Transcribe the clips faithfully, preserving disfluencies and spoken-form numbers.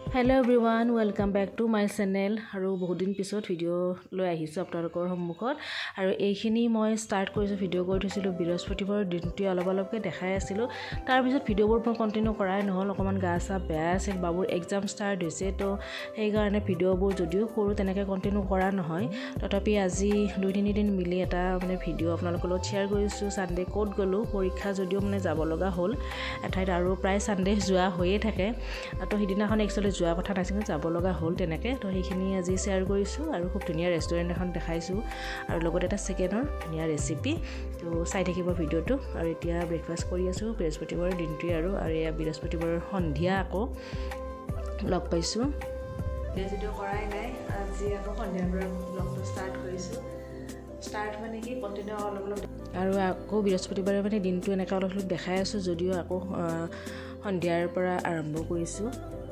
Hello everyone, welcome back to my channel. আৰু বহুত দিন পিছত ভিডিও লৈ আহিছো আপোনালোকৰ সন্মুখত আৰু এইখিনি মই ষ্টাৰ্ট কৰিছো ভিডিও কৰি থৈছিলো বৃহস্পতিবাৰ দিনটো অলপ অলপকে দেখাই আছিল তাৰ পিছত ভিডিওবোৰ মই কন্টিনিউ কৰাই নহল অকমান গা সা বেয়া আছিল বাবুৰ এক্সাম ষ্টাৰ্ট হৈছে তো সেই কাৰণে ভিডিওবোৰ যদিও কৰো তেনেকৈ কন্টিনিউ কৰা নহয় তথাপি আজি দুই তিনি দিন মিলি এটা মানে ভিডিও আপোনালোকৰ লগত শেয়াৰ কৰিছো সানডে কোড গলো পৰীক্ষা যদিও মানে যাব লগা হ'ল এঠাইত আৰু প্ৰায় সানডে যোৱা হৈয়ে থাকে তো হিদিনাখন একচুয়ালি যোৱা কথা নাছিল যাব লগা হ'ল তেনেকৈ তো সেইখিনি আজি শেয়াৰ কৰিছো আৰু খুব ধুনীয়া ৰেষ্টুৰেণ্ট এখন দেখাইছো আৰু লগত এটা চিকেনৰ ধুনীয়া ৰেচিপি তো চাই থাকিব ভিডিওটো আৰু এতিয়া ব্ৰেকফাষ্ট কৰি আছো বৃহস্পতিবাৰৰ দিনটো আৰু আৰু এয়া বৃহস্পতিবাৰৰ সন্ধিয়া আকৌ লগ পাইছো ভিডিও কৰাই নাই আজি আকৌ সন্ধিয়াৰ পৰা ব্লগটো ষ্টাৰ্ট কৰিছো ষ্টাৰ্ট মানে কি কন্টিনিউ অলপ অলপ আৰু আকৌ বৃহস্পতিবাৰে মানে দিনটো এনেকৈ অলপ অলপ দেখাই আছো যদিও আকৌ সন্ধিয়াৰ পৰা আৰম্ভ কৰিছো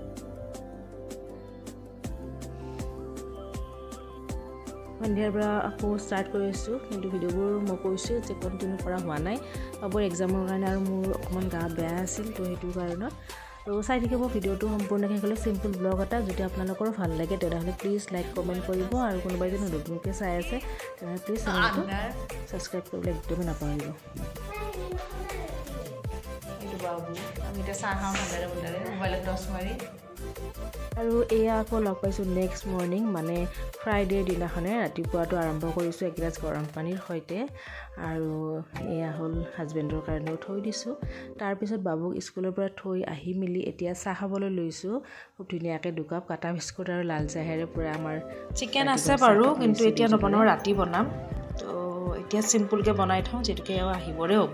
সন্ধিয়াৰ পৰা আকৌ ষ্টাৰ্ট কৰিছো কিন্তু ভিডিওবোৰ মই কৈছো যে কন্টিনিউ কৰা হোৱা নাই বাবুৰ এক্সামৰ কাৰণে আৰু মোৰ অকমান গা বেয়া আছিল তো সেইটো কাৰণত তো চাই থাকিব ভিডিওটো সম্পূৰ্ণকৈ গ'লে সিম্পল ব্লগ এটা যদি আপোনালোকৰ ভাল লাগে তেতিয়াহ'লে প্লিজ লাইক কমেন্ট কৰিব আৰু কোনোবাই যদি নতুনকৈ চাই আছে তেতিয়াহ'লে প্লিজ চেনেলটো সাবস্ক্ৰাইব কৰিবলৈ একদম নাপাহৰিব এইটো বাবু আমি এটা চাহ খাওঁ ভালদৰে ভালদৰে মোবাইলত টচ মাৰি আৰু এয়া আকৌ লগ পাইছো নেক্সট মৰ্নিং মানে ফ্ৰাইডে দিনাখনে ৰাতিপুৱাটো আৰম্ভ কৰিছো একগিলাচ গৰম পানীৰ সৈতে আৰু এয়া হ'ল হাজবেণ্ডৰ কাৰণে থৈ দিছো তাৰ পিছত বাবুক স্কুলৰ পৰা থৈ আহি মিলি এতিয়া চাহ খাবলৈ লৈছো খুব ধুনীয়াকৈ দুকাপ কাটা বিস্কুট আৰু লাল চাহেৰে পুৰা আমাৰ চিকেন আছে বাৰু কিন্তু এতিয়া নবনাও ৰাতি বনাম তো এতিয়া সিম্পলকৈ বনাই থওঁ যেতুকে আহিবৰে হ'ব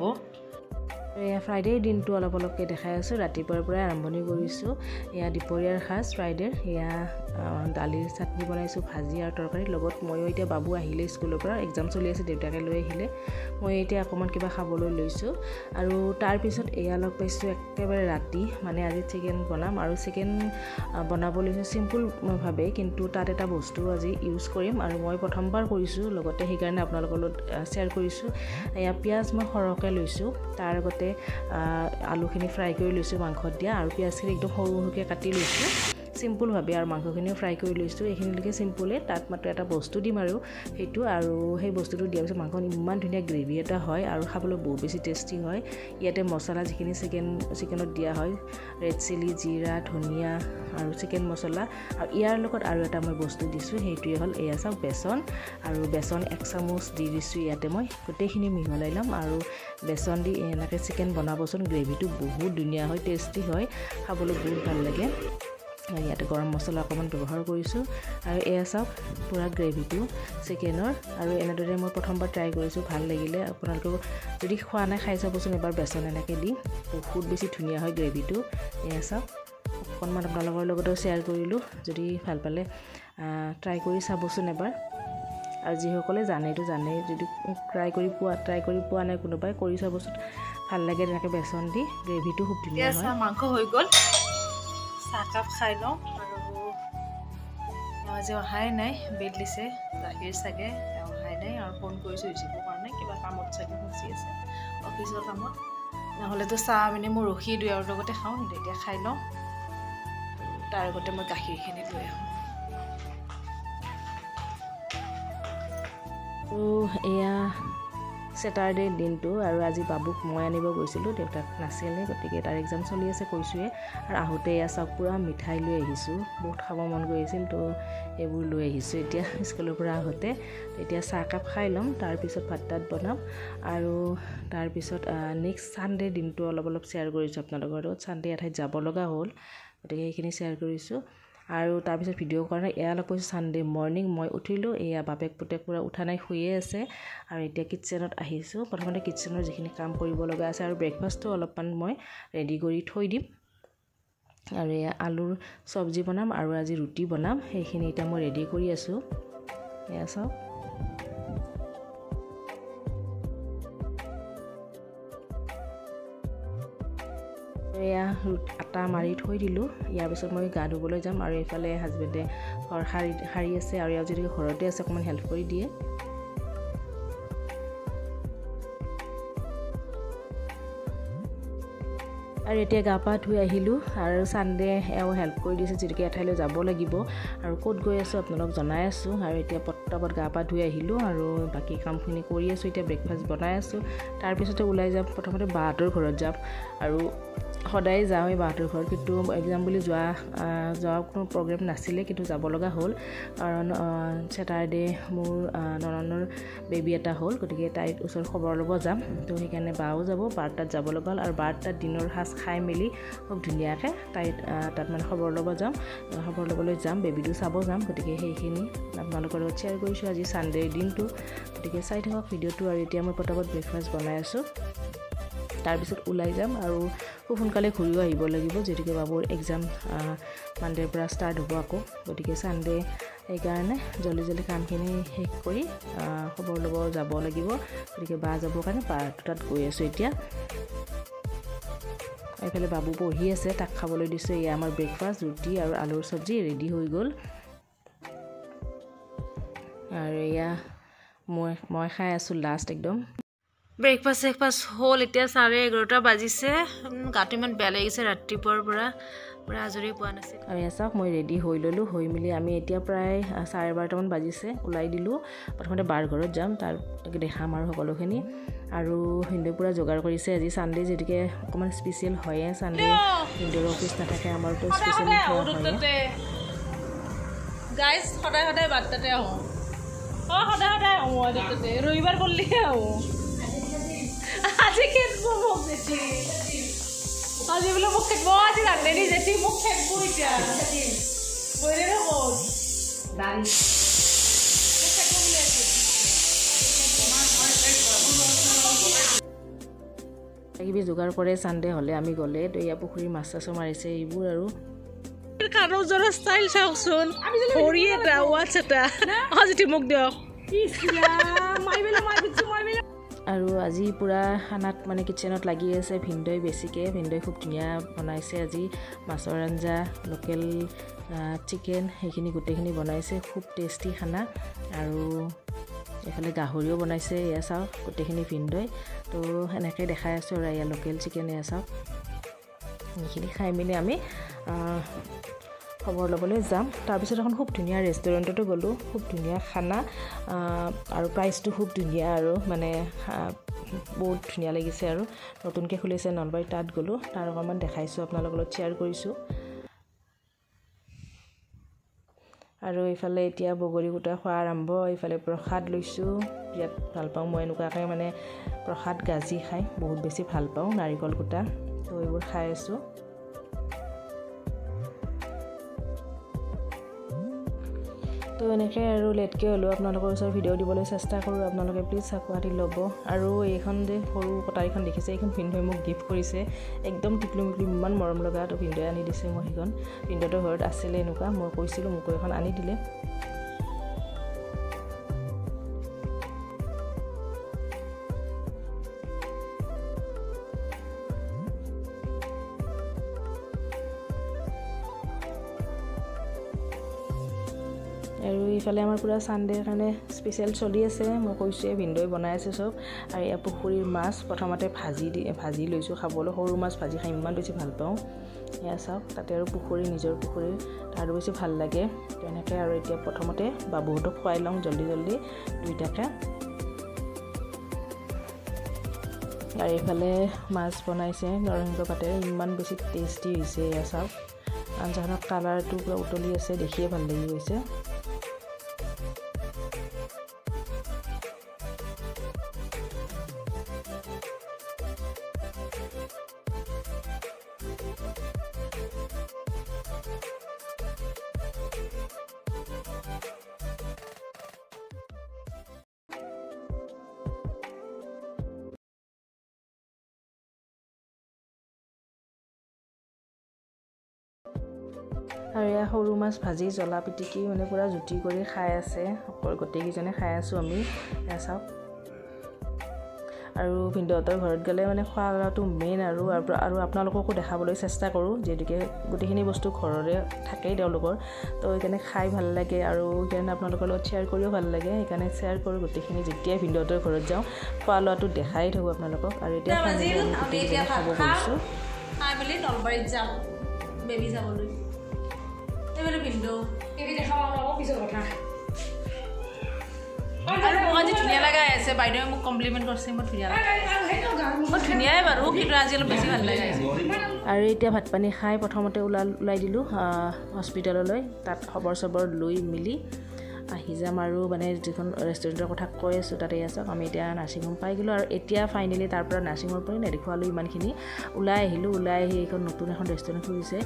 এয়া ফ্ৰাইডে দিনটো অলপ অলপকৈ দেখাই আছো ৰাতিপুৱাৰ পৰা আৰম্ভণি কৰিছো এয়া দুপৰীয়াৰ সাজ ফ্ৰাইডে এয়া দালিৰ চাটনি বনাইছো ভাজি আৰু তৰকাৰী লগত ময়ো এতিয়া বাবু আহিলে স্কুলৰ পৰা এক্সাম চলি আছে দেউতাকে লৈ আহিলে মই এতিয়া অকমান কিবা খাবলৈ লৈছো আৰু তাৰ পিছত এয়া লগ পাইছো একেবাৰে ৰাতি মানে আজি চিকেন বনাম আৰু চিকেন বনাব লৈছো সিম্পল ভাবে কিন্তু তাত এটা বস্তু আজি ইউজ কৰিম আৰু মই প্ৰথমবাৰ কৰিছো লগতে সেই কাৰণে আপোনালোকৰ লগত শেয়াৰ কৰিছো এয়া পিয়াজ মই সৰহকৈ লৈছো তাৰ আগতে আলুখিনি ফ্ৰাই কৰি লৈছো মাংসত দিয়া আৰু পিয়াজখিনি একদম সৰু সৰুকৈ কাটি লৈছো সিম্পল ভাবে আৰু মাংসখিনিও ফ্ৰাই কৰি লৈছো এইখিনিলৈকে সিম্পলে তাত মাত্ৰ এটা বস্তু দিম আৰু সেইটো আৰু সেই বস্তুটো দিয়াৰ পিছত মাংস ইমান ধুনীয়া গ্ৰেভি এটা হয় আৰু খাবলৈ বহুত বেছি টেষ্টি হয় ইয়াতে মছলা যিখিনি চিকেন চিকেনত দিয়া হয় ৰেড চিলি জিৰা ধনিয়া আৰু চিকেন মছলা আৰু ইয়াৰ লগত আৰু এটা মই বস্তু দিছো সেইটোৱে হ'ল এয়া চাওক বেচন আৰু বেচন এক চামুচ দি দিছো ইয়াতে মই গোটেইখিনি মিহলাই লম আৰু বেচন দি এনেকৈ চিকেন বনাবচোন গ্ৰেভিটো বহুত ধুনীয়া হয় টেষ্টি হয় খাবলৈ বহুত ভাল লাগে ইয়াতে গৰম মছলা অকমান ব্যৱহাৰ কৰিছো আৰু এয়া চাওক পুৰা গ্ৰেভিটো চিকেনৰ আৰু এনেদৰে মই প্ৰথমবাৰ ট্ৰাই কৰিছো ভাল লাগিলে আপোনালোকে যদি খোৱা নাই খাই চাবচোন এবাৰ বেচন এনেকৈ দি বহুত বেছি ধুনীয়া হয় গ্ৰেভিটো এয়া চাওক অকণমান আপোনালোকৰ লগতো শ্বেয়াৰ কৰিলো যদি ভাল পালে ট্ৰাই কৰি চাবচোন এবাৰ আৰু যিসকলে জানেটো জানে যদি ট্ৰাই কৰি পোৱা ট্ৰাই কৰি পোৱা নাই কোনোবাই কৰি চাবচোন ভাল লাগে তেনেকৈ বেচন দি গ্ৰেভিটো খুব ধুনীয়া হয় মাংস হৈ গ'ল চাহকাপ খাই লওঁ আৰু আজি অহাই নাই বেড লিছে গাখীৰ চাগে অহাই নাই আৰু ফোন কৰিছোঁ ৰিচিভৰ কাৰণে কিবা কামত চাগে ফচি আছে অফিচৰ কামত নহ'লেতো চাহ মানে মই ৰখি দিওঁ আৰু লগতে খাওঁ কিন্তু এতিয়া খাই লওঁ তাৰ আগতে মই গাখীৰখিনি লৈ আহোঁ তো এয়া ছেটাৰডে দিনটো আৰু আজি বাবুক মই আনিব গৈছিলোঁ দেউতাক নাছিলে গতিকে তাৰ এক্সাম চলি আছে কৈছোঁৱে আৰু আহোঁতে এয়া চাওক পুৰা মিঠাই লৈ আহিছোঁ বহুত খাব মন গৈ আছিল তো এইবোৰ লৈ আহিছোঁ এতিয়া স্কুলৰ পৰা আহোঁতে এতিয়া চাহকাপ খাই ল'ম তাৰপিছত ভাত তাত বনাম আৰু তাৰপিছত নেক্সট ছানডে দিনটো অলপ অলপ শ্বেয়াৰ কৰিছোঁ আপোনালোকৰ লগত ছানডে এঠাইত যাব লগা হ'ল গতিকে সেইখিনি শ্বেয়াৰ কৰিছোঁ আৰু তাৰপিছত ভিডিঅ' কাৰণে এয়া লগ কৈছোঁ ছানডে মৰ্নিং মই উঠিলোঁ এয়া বাপেক পুতেক পুৰা উঠা নাই শুয়ে আছে আৰু এতিয়া কিটচেনত আহিছোঁ প্ৰথমতে কিটচেনৰ যিখিনি কাম কৰিব লগা আছে আৰু ব্ৰেকফাষ্টটো অলপমান মই ৰেডি কৰি থৈ দিম আৰু এয়া আলুৰ চব্জি বনাম আৰু আজি ৰুটি বনাম সেইখিনি এতিয়া মই ৰেডি কৰি আছোঁ এয়া চাওক এয়া আটা মাৰি থৈ দিলোঁ ইয়াৰ পিছত মই গা ধুবলৈ যাম আৰু এইফালে হাজবেণ্ডে ঘৰ সাৰি সাৰি আছে আৰু ইয়াৰ যদি ঘৰতে আছে অকণমান হেল্প কৰি দিয়ে আৰু এতিয়া গা পা ধুই আহিলোঁ আৰু চানডে এও হেল্প কৰি দিছে যিহেতুকে এঠাইলৈ যাব লাগিব আৰু ক'ত গৈ আছোঁ আপোনালোক জনাই আছোঁ আৰু এতিয়া পটাপট গা পা ধুই আহিলোঁ আৰু বাকী কামখিনি কৰি আছোঁ এতিয়া ব্ৰেকফাষ্ট বনাই আছোঁ তাৰপিছতে ওলাই যাম প্ৰথমতে বাহঁতৰ ঘৰত যাম আৰু সদায় যাওঁ এই বাহঁতৰ ঘৰত কিন্তু এক্সাম বুলি যোৱা যোৱা কোনো প্ৰগ্ৰেম নাছিলে কিন্তু যাব লগা হ'ল কাৰণ ছেটাৰডে মোৰ নননৰ বেবী এটা হ'ল গতিকে তাইৰ ওচৰত খবৰ ল'ব যাম তো সেইকাৰণে বাও যাব বাৰ তাত যাব লগা হ'ল আৰু বাৰ তাত দিনৰ সাজ খাই মেলি খুব ধুনীয়াকৈ তাই তাত মানে খবৰ ল'ব যাম খবৰ ল'বলৈ যাম বেবীটো চাব যাম গতিকে সেইখিনি আপোনালোকৰ লগত শ্বেয়াৰ কৰিছোঁ আজি ছানডেৰ দিনটো গতিকে চাই থাকক ভিডিঅ'টো আৰু এতিয়া মই পটাপট ব্ৰেকফাষ্ট বনাই আছোঁ তাৰপিছত ওলাই যাম আৰু খুব সোনকালে ঘূৰিও আহিব লাগিব যিহেতুকে বাবুৰ এক্সাম মানডেৰ পৰা ষ্টাৰ্ট হ'ব আকৌ গতিকে ছানডে সেইকাৰণে জলদি জলদি কামখিনি শেষ কৰি খবৰ ল'ব যাব লাগিব গতিকে বা যাবৰ কাৰণে বাৰ তাত গৈ আছোঁ এতিয়া এইফালে বাবু পঢ়ি আছে তাক খাবলৈ দিছোঁ এয়া আমাৰ ব্ৰেকফাষ্ট ৰুটি আৰু আলুৰ চব্জি ৰেডি হৈ গ'ল আৰু এয়া মই মই খাই আছোঁ লাষ্ট একদম ব্ৰেকফাষ্ট চেকফাষ্ট হ'ল এতিয়া চাৰে এঘাৰটা বাজিছে গাটো ইমান বেয়া লাগিছে ৰাতিপুৱাৰ পৰা পুৰা আজৰি পোৱা নাছিল আৰু এয়া চাওক মই ৰেডি হৈ ল'লোঁ হৈ মেলি আমি এতিয়া প্ৰায় চাৰে বাৰটামান বাজিছে ওলাই দিলোঁ প্ৰথমতে বাৰ ঘৰত যাম তাৰ দেখাম আৰু সকলোখিনি আৰু হিন্দু পুৰা যোগাৰ কৰিছে আজি ছানডে যিহেতুকে অকণমান স্পেচিয়েল হয়ে ছানডে হিন্দুৰ অফিচ নাথাকে আমাৰতো স্পেচিয়েল হয় গাইজ সদায় সদায় বাৰ্তাতে আহোঁ অঁ সদায় সদায় আহোঁ বাৰ্তাতে ৰবিবাৰ কৰিলেহে আহোঁ আজি খেদব মোক জেঠি আজি বোলে মোক খেদব আজি ৰান্ধনি জেঠি মোক খেদব এতিয়া বৈৰে ক'ত দালি কিবি যোগাৰ কৰে ছানডে হ'লে আমি গ'লে তো এয়া পুখুৰী মাছ চাছো মাৰিছে এইবোৰ আৰু কাৰো জৰা ষ্টাইল চাওকচোন ভৰি এটা ৱাটছ এটা আজি মোক দিয়ক আৰু আজি পুৰা খানাত মানে কিটচেনত লাগি আছে ভিনদৈ বেছিকৈ ভিনদৈ খুব ধুনীয়া বনাইছে আজি মাছৰ আঞ্জা লোকেল চিকেন সেইখিনি গোটেইখিনি বনাইছে খুব টেষ্টি খানা আৰু এইফালে গাহৰিও বনাইছে এয়া চাওক গোটেইখিনি ভিনদৈ তো এনেকৈ দেখাই আছোঁ আৰু এয়া লোকেল চিকেন এয়া চাওক সেইখিনি খাই মেলি আমি খবৰ ল'বলৈ যাম তাৰপিছত এখন খুব ধুনীয়া ৰেষ্টুৰেণ্টতো গ'লোঁ খুব ধুনীয়া খানা আৰু প্ৰাইচটো খুব ধুনীয়া আৰু মানে বহুত ধুনীয়া লাগিছে আৰু নতুনকৈ খুলিছে নলবাৰী তাত গ'লোঁ তাৰ অকণমান দেখাইছোঁ আপোনালোকৰ লগত শ্বেয়াৰ কৰিছোঁ আৰু এইফালে এতিয়া বগৰী গোটা খোৱা আৰম্ভ এইফালে প্ৰসাদ লৈছোঁ বিৰাট ভাল পাওঁ মই এনেকুৱাকৈ মানে প্ৰসাদ গাজি খাই বহুত বেছি ভাল পাওঁ নাৰিকল গোটা তো এইবোৰ খাই আছোঁ তো এনেকৈ আৰু লেটকৈ হ'লেও আপোনালোকৰ ওচৰত ভিডিঅ' দিবলৈ চেষ্টা কৰোঁ আপোনালোকে প্লিজ চাকুৱাটি ল'ব আৰু এইখন যে সৰু কটাৰীখন দেখিছে এইখন ভিনদৈ মোক গিফ্ট কৰিছে একদম টিকলু মিকলু ইমান মৰম লগা তো ভিনদৈ আনি দিছে মই সেইখন ভিনদৈৰ ঘৰত আছিলে এনেকুৱা মই কৈছিলোঁ মোকো এখন আনি দিলে আৰু এইফালে আমাৰ পুৰা ছানডেৰ কাৰণে স্পেচিয়েল চলি আছে মই কৈছোঁৱে ভিনদৈ বনাই আছে চব আৰু এয়া পুখুৰীৰ মাছ প্ৰথমতে ভাজি দি ভাজি লৈছোঁ খাবলৈ সৰু মাছ ভাজি খাই ইমান বেছি ভাল পাওঁ এয়া চাওক তাতে আৰু পুখুৰী নিজৰ পুখুৰী আৰু বেছি ভাল লাগে তেনেকৈ আৰু এতিয়া প্ৰথমতে বাবুহঁতক খুৱাই লওঁ জল্দি জল্দি দুইটাকে আৰু এইফালে মাছ বনাইছে নৰসিংহ পাতেৰে ইমান বেছি টেষ্টি হৈছে এয়া চাওক আঞ্জাখনৰ কালাৰটো পুৰা উতলি আছে দেখিয়ে ভাল লাগি গৈছে আৰু এয়া সৰু মাছ ভাজি জ্বলা পিটিকি মানে পুৰা জুতি কৰি খাই আছে সকলো গোটেইকেইজনে খাই আছোঁ আমি এয়া চাওক আৰু ভিনদেউহঁতৰ ঘৰত গ'লে মানে খোৱা লোৱাটো মেইন আৰু আৰু আপোনালোককো দেখাবলৈ চেষ্টা কৰোঁ যিহেতুকে গোটেইখিনি বস্তু ঘৰৰে থাকেই তেওঁলোকৰ তো সেইকাৰণে খাই ভাল লাগে আৰু সেইকাৰণে আপোনালোকৰ লগত শ্বেয়াৰ কৰিও ভাল লাগে সেইকাৰণে শ্বেয়াৰ কৰোঁ গোটেইখিনি যেতিয়াই ভিনদেউহঁতৰ ঘৰত যাওঁ খোৱা লোৱাটো দেখাই থাকোঁ আপোনালোকক আৰু এতিয়া গোটেইখিনি খাব গৈছোঁ খাই মেলি নলবাৰীত যাম বেবী চাবলৈ এইফালে ভিন্দো বেবী দেখাব অলপ পিছৰ কথা আৰু মোক আজি ধুনীয়া লগাই আছে বাইদেৱে মোক কমপ্লিমেণ্ট কৰিছে মই ধুনীয়া মই ধুনীয়াই বাৰু কিন্তু আজি অলপ বেছি ভাল লাগে আৰু এতিয়া ভাত পানী খাই প্ৰথমতে ওলাই ওলাই দিলোঁ হস্পিটেললৈ তাত খবৰ চবৰ লৈ মিলি আহি যাম আৰু মানে যিখন ৰেষ্টুৰেণ্টৰ কথা কৈ আছোঁ তাতে আছোঁ আমি এতিয়া নাৰ্ছিং হোম পাই গ'লোঁ আৰু এতিয়া ফাইনেলি তাৰ পৰা নাৰ্ছিং হোমৰ পৰা নেদেখুৱালোঁ ইমানখিনি ওলাই আহিলোঁ ওলাই আহি এইখন নতুন এখন ৰেষ্টুৰেণ্ট খুলিছে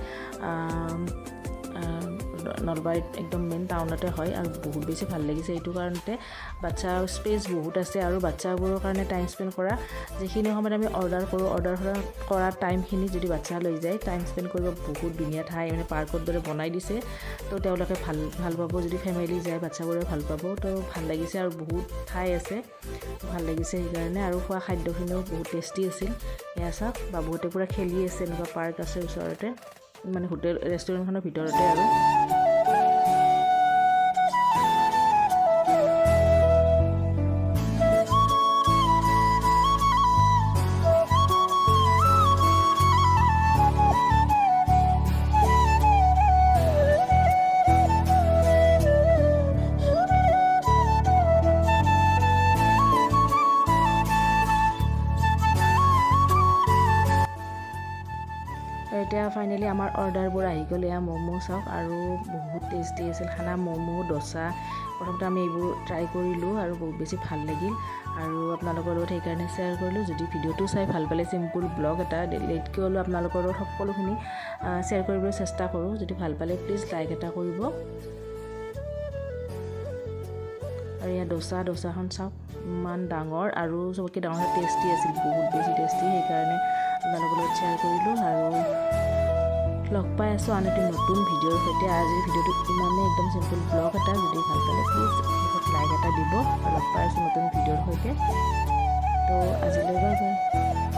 নলবাৰীত একদম মেইন টাউনতে হয় আৰু বহুত বেছি ভাল লাগিছে এইটো কাৰণতে বাচ্ছা স্পেচ বহুত আছে আৰু বাচ্চাবোৰৰ কাৰণে টাইম স্পেণ্ড কৰা যিখিনি সময়ত আমি অৰ্ডাৰ কৰোঁ অৰ্ডাৰ কৰা টাইমখিনি যদি বাচ্চা লৈ যায় টাইম স্পেণ্ড কৰিব বহুত ধুনীয়া ঠাই মানে পাৰ্কৰ দৰে বনাই দিছে তো তেওঁলোকে ভাল ভাল পাব যদি ফেমিলি যায় বাচ্চাবোৰে ভাল পাব তো ভাল লাগিছে আৰু বহুত ঠাই আছে ভাল লাগিছে সেইকাৰণে আৰু খোৱা খাদ্যখিনিও বহুত টেষ্টি আছিল এয়া চাওক বাবুহঁতে পূৰা খেলি আছে এনেকুৱা পাৰ্ক আছে ওচৰতে মানে হোটেল ৰেষ্টুৰেণ্টখনৰ ভিতৰতে আৰু এতিয়া ফাইনেলি আমাৰ অৰ্ডাৰবোৰ আহি গ'ল এয়া ম'ম' চাওক আৰু বহুত টেষ্টি আছিল খানা ম'ম' ডোচা প্ৰথমতে আমি এইবোৰ ট্ৰাই কৰিলোঁ আৰু বহুত বেছি ভাল লাগিল আৰু আপোনালোকৰ লগত সেইকাৰণে শ্বেয়াৰ কৰিলোঁ যদি ভিডিঅ'টো চাই ভাল পালে চিম্পুল ব্লগ এটা লেটকৈ হ'লেও আপোনালোকৰ লগত সকলোখিনি শ্বেয়াৰ কৰিবলৈ চেষ্টা কৰোঁ যদি ভাল পালে প্লিজ লাইক এটা কৰিব আৰু এয়া ডোচা ডোচাখন চাওক ইমান ডাঙৰ আৰু চবতকৈ ডাঙৰ টেষ্টি আছিল বহুত বেছি টেষ্টি সেইকাৰণে আপোনালোকৰ লগত শ্বেয়াৰ কৰিলোঁ আৰু লগ পাই আছোঁ আন এটি নতুন ভিডিঅ'ৰ সৈতে আজিৰ ভিডিঅ'টো ইমানেই একদম চিম্পুল ব্লগ এটা যদি ভাল পালে প্লিজ শেষত লাইক এটা দিব আৰু লগ পাই আছোঁ নতুন ভিডিঅ'ৰ সৈতে তো আজিলৈ বাই বাই